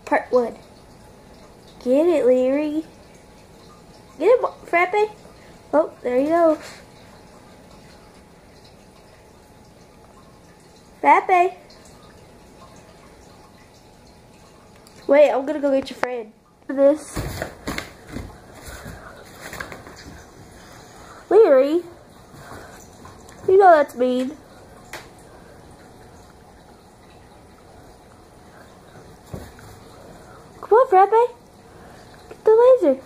Part 1. Get it, Leary. Get it, Frappe. Oh, there you go. Frappe. Wait, I'm gonna go get your friend. This. Leary. You know that's mean. Come on, Frappe. Get the laser.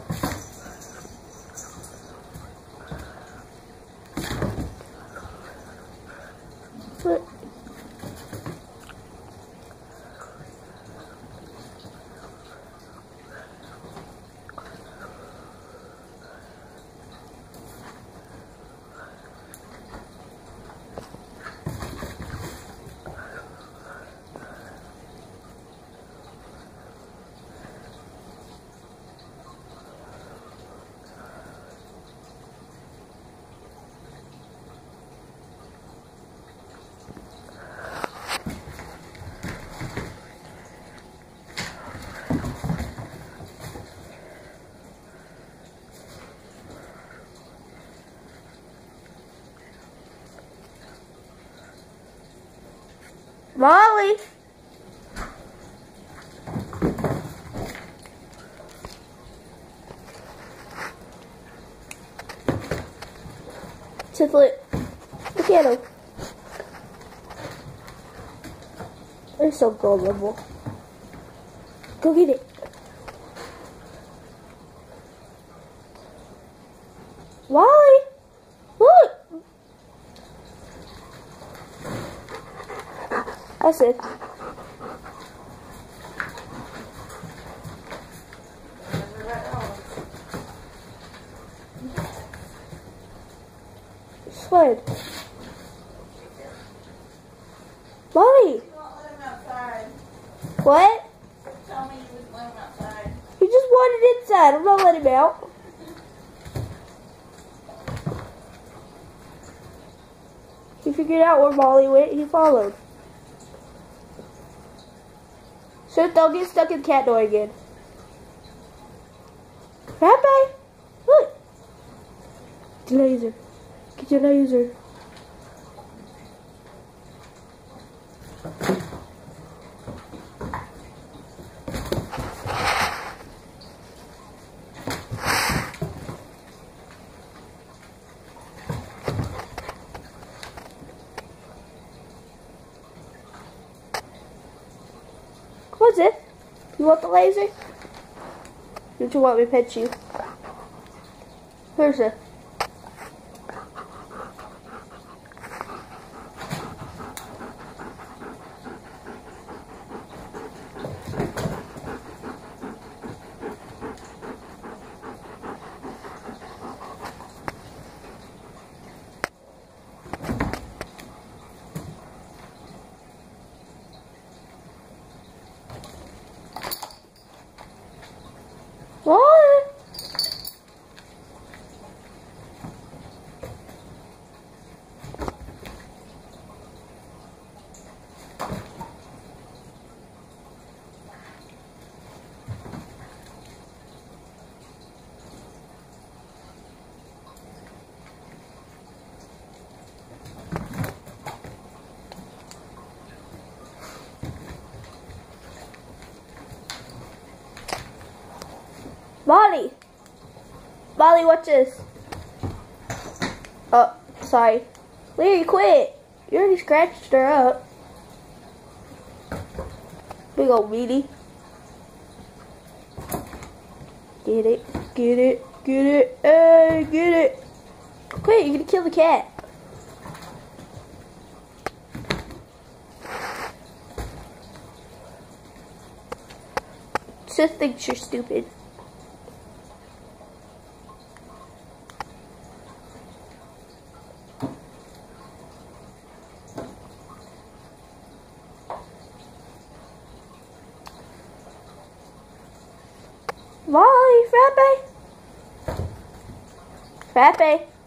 What? Molly! Tiflet, look at him. They're so gullible. Go get it. Molly! Look! That's it. Slide. Molly! What? Tell me you would let him outside. He just wanted inside. I'm not letting him out. He figured out where Molly went. He followed. So don't get stuck in cat door again. Frappe! Look! Get your laser. Get your laser. What's it? You want the laser? Don't you want me to pet you? Here's it. What? Molly! Molly, watch this. Oh, sorry. Leary, quit. You already scratched her up. Big old meaty. Get it, get it, get it, hey, get it. Quit, you're gonna kill the cat. Sith thinks you're stupid. Molly, Frappe. Frappe.